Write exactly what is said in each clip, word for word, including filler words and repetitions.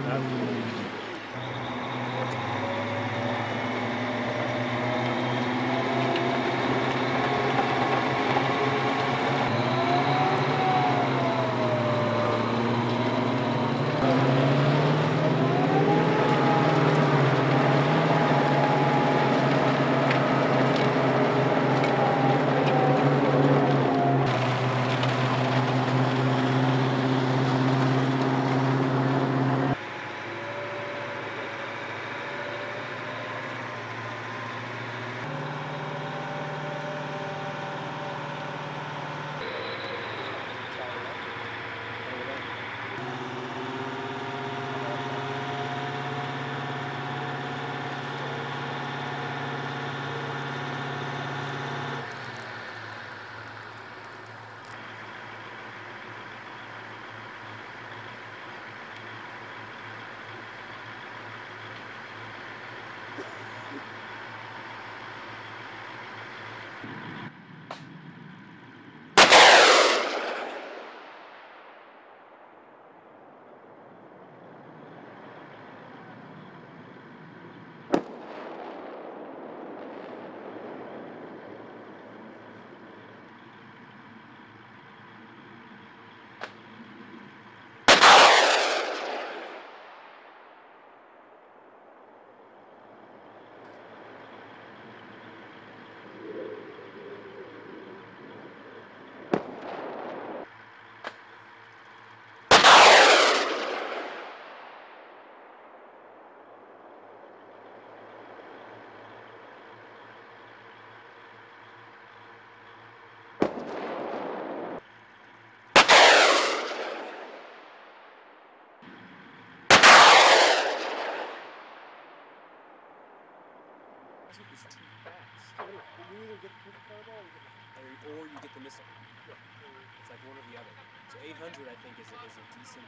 It's too fast. You either get the perfect fireball or you get the, or you get the missile. Yeah. It's like one or the other. So eight hundred, I think, is a, is a decent.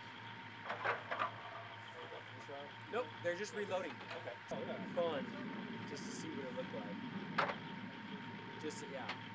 Nope, they're just reloading. Okay. Oh, yeah. Fun, just to see what it looked like. Just, yeah.